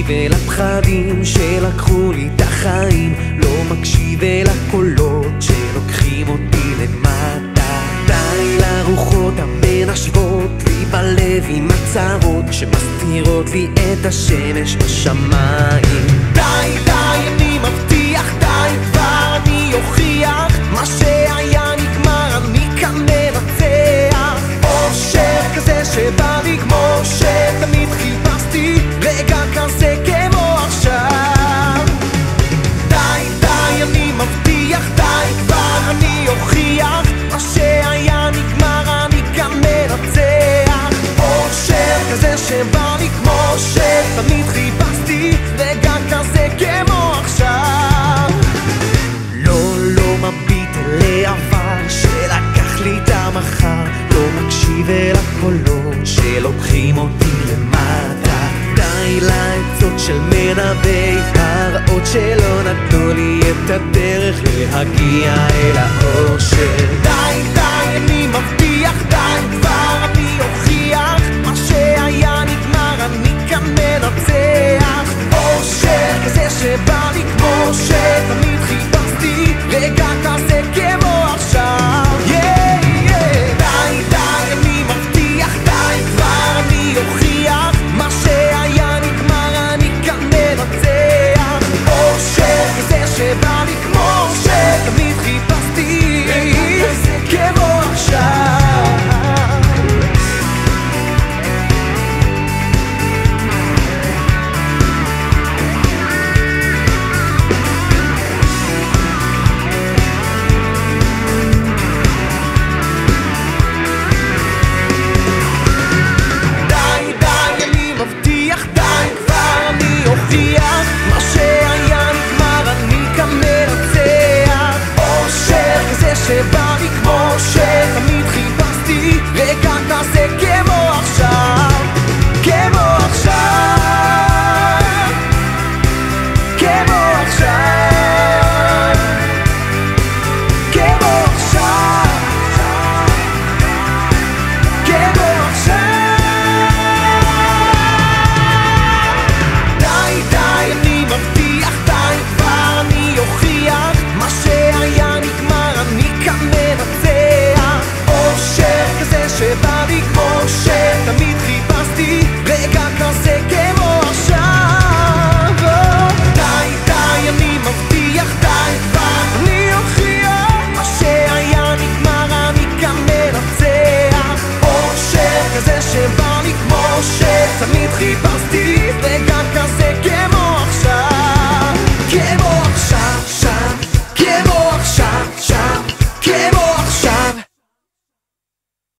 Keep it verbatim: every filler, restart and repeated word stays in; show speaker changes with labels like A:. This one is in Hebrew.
A: מקשיב אל הפחדים שלקחו לי את החיים, לא מקשיב אל הקולות שלוקחים אותי למטה. די לרוחות המנשבות לי בלב עם הצרות שמסתירות לי את השמש בשמיים. די די אני מבטיח, די כבר אני אוכיח, מה שהיה נגמר, אני כאן מנצח. אושר כזה שבא לי כמו שתמיד חיפשתי, רגע כזה כמו עכשיו. די די אני מבטיח, די כבר אני אוכיח, מה שהיה נגמר, אני כאן מנצח. אושר כזה שבא לי כמו שתמיד חיפשתי, רגע כזה כמו עכשיו. לא לא מביט אל העבר שלקח לי את המחר, לא מקשיב אל הקולות שלוקחים אותי למטה. די לעצות של מנבאי הרעות שלא נתנו לי את הדרך להגיע אל האושר. די די אני מבטיח, די